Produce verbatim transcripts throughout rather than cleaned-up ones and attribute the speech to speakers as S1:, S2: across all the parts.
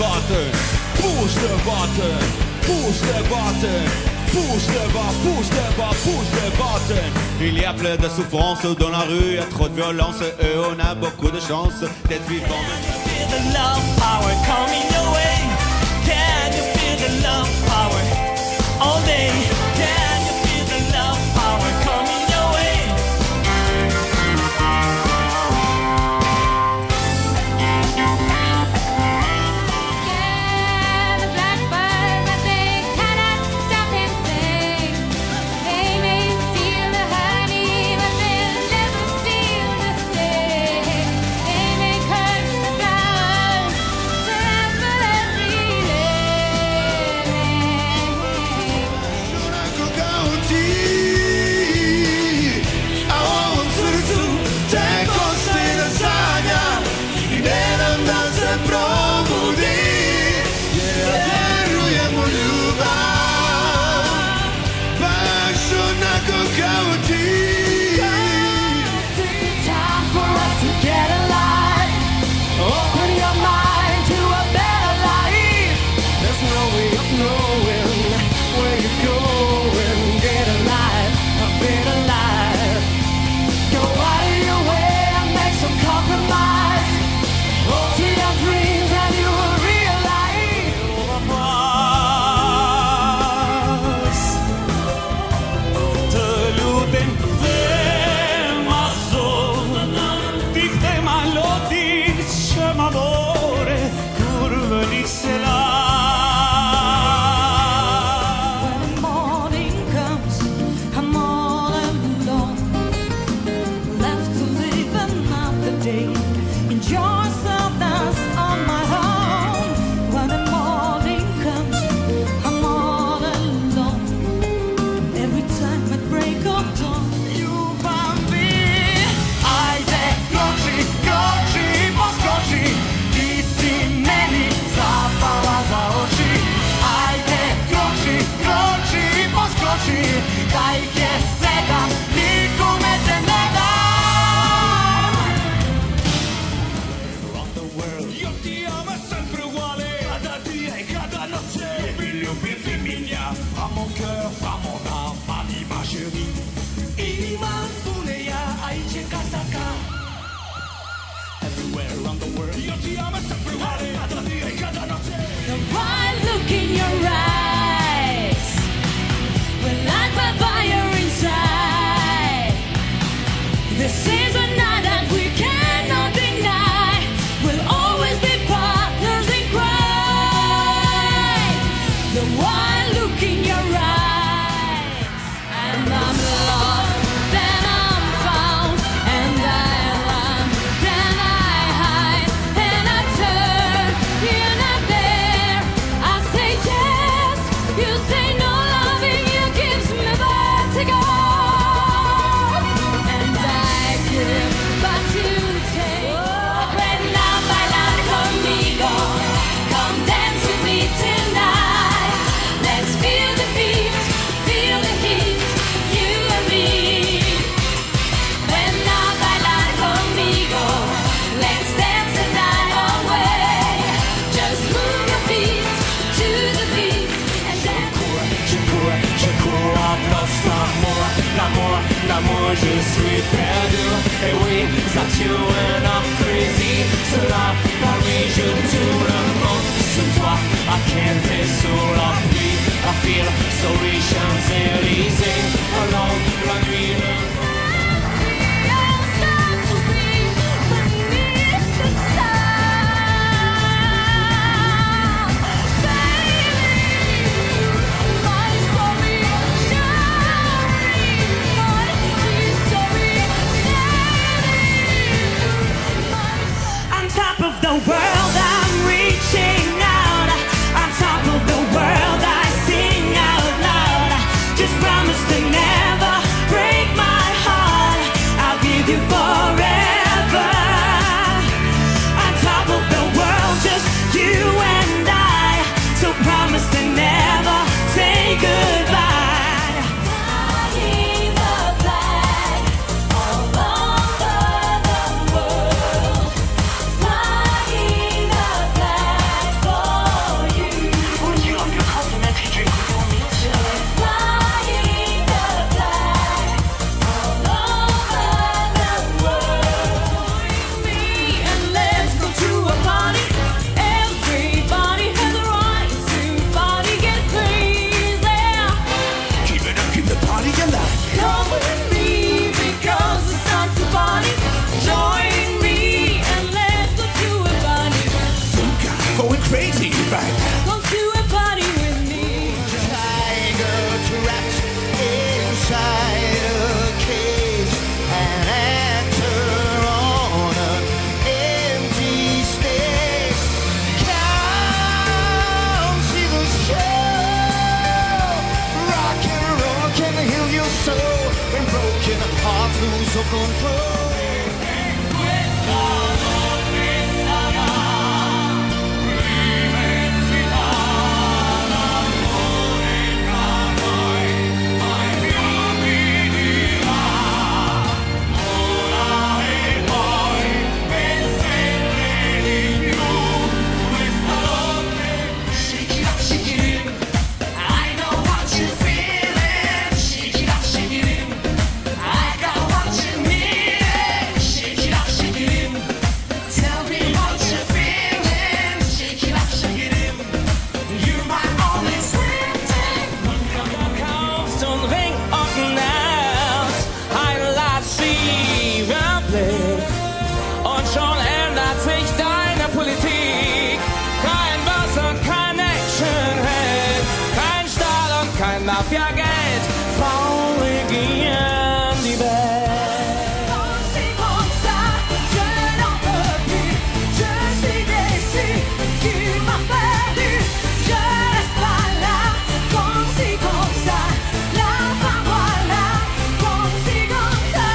S1: button, push the button, push the button, push the button, push the button, push the button. Il y a plein de souffrance dans la rue, il y a trop de violence et on a beaucoup de chance d'être vivant.
S2: Feel the love power coming your way. Can you feel the love power all day? Can you feel the love power coming your way?
S3: Yeah, the blackbird, but they cannot stop him sing. They may steal the honey, but they'll never steal the sting. They may curse the flowers, trample every living. Time for us to get alive. Open your mind to a better life. There's no way of knowing where you're going. Get alive, a better life. Go out of your way and make some compromise. Hold to your dreams and you will realize.
S2: Të lutem them azor, ti them alotin shëmadore, kur vënisela. When the morning comes, I'm all alone, left to live another day. Enjoy something on my own. When the morning comes, I'm all alone. Every time at break of dawn, you found me. I take kroczy, kroczy, poskoczy, i si meni zapala za oczy. I take kroczy, kroczy, poskoczy, daj che sega, nikome te ne dam. Around the world, io ti amo sempre uguale, cada dia e cada noche. Lubi, lubi, femmina, a mon cœur, a mon âme, anima chérie. Iman funeya, aiche kasaka. Everywhere around the world, io ti amo sempre uguale, cada dia e cada noche.
S3: The wild look in your eyes will light my fire inside. This is a night that we cannot deny. We'll always be partners in crime. The wild look in your eyes, and I'm lost, then I'm found, and I run, then I hide, and I turn, you're not there. I say yes, you say no, loving you gives me vertigo. And I give, but you take. Ven a bailar conmigo, come dance with me tonight. Let's feel the beat, feel the heat, you and me. Ven a bailar conmigo, let's dance the night away. Just move your feet to the beat and dance.
S2: Je cours, je cours en place l'amour, l'amour, l'amour, je suis perdu. Et oui, ça tue and I'm crazy. Cela, Paris, je tourne le monde sur toi. I can't take sous la pluie. I feel so rich, Champs-Élysées. Alone, la nuit, le on top of back.
S3: Come to a party with me.
S2: Tiger trapped inside a cage, an actor on an empty stage. Come see the show. Rock and roll can heal your soul when broken hearts lose all control.
S3: Mafia-Geld, Frauen regieren die Welt. Comme si, comme ça, je n'en peux plus. Je suis déçu, tu m'as perdu. Je reste pas là, comme si, comme ça. La fin, voilà, comme si, comme ça.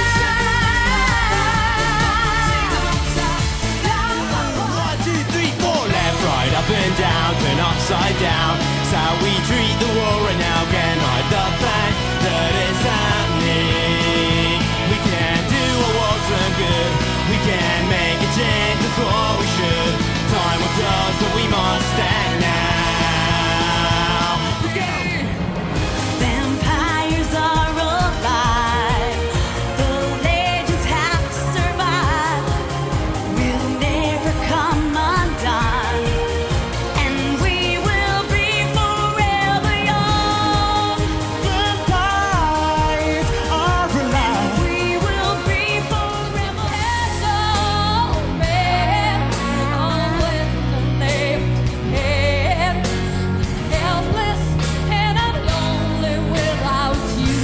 S2: One, two, three, four, left, right, up and down, turn upside down. That's how we treat the war, and now can hide the fact that it's happening. We can do a world so good, we can make a change, that's what we should. Time will tell us that we must act now. Let's go!
S3: Vampires are alive. The legends have to survive. We'll never come undone. And we will be forever young.
S2: Vampires are alive.
S3: We will be forever hello, man. Oh, with the name head. Helpless and I'm lonely without you.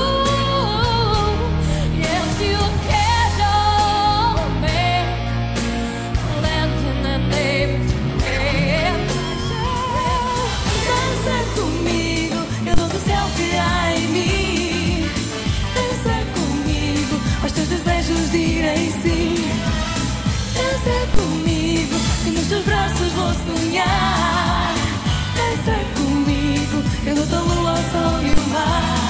S3: Yes, you hello, man. Lenten and name head. Dança comigo, eu dou do céu que há em mim. Dança comigo, aos teus desejos direi sim. Dança comigo, e nos teus braços vou sonhar. Dança comigo, eu dou-te a lua, o sol e o mar.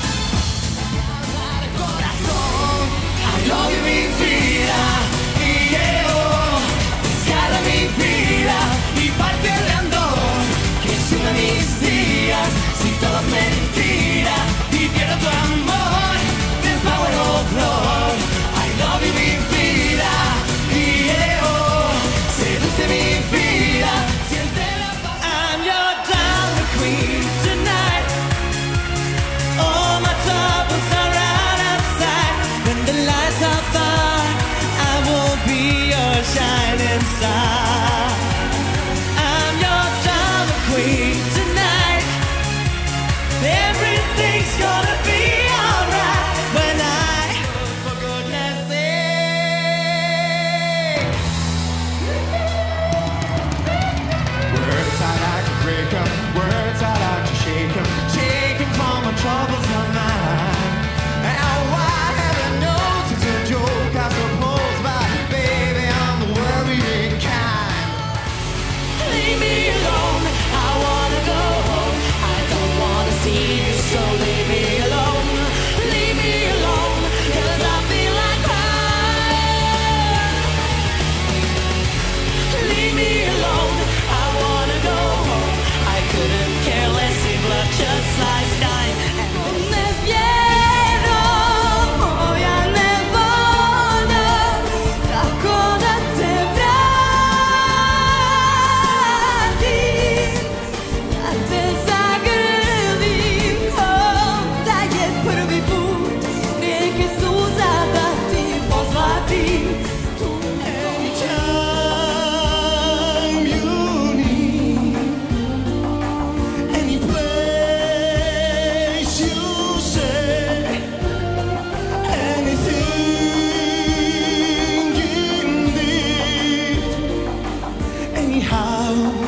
S2: I love you, mi vida, y yo, escala mi vida y parte en dos. Que suma mis días, si todo es mentira y pierdo tu amor, the power of love. I love you, mi vida, y yo, seduce mi vida, siente la paz. I'm your diamond queen tonight. All my troubles are out outside. When the lights are far, I will be your shining star. I'm your diamond queen tonight. Everything's gonna be alright when I, for goodness sake. Words I like to break 'em, words I like to shake 'em, shake 'em from my troubles of mine. And why heaven knows it's a joke, I suppose, but baby, I'm the worrying kind.
S3: Leave me alone, I wanna go home. I don't wanna see you, so leave me alone. Leave me alone, 'cause I feel like crying. Leave me alone, I wanna go home. I could love.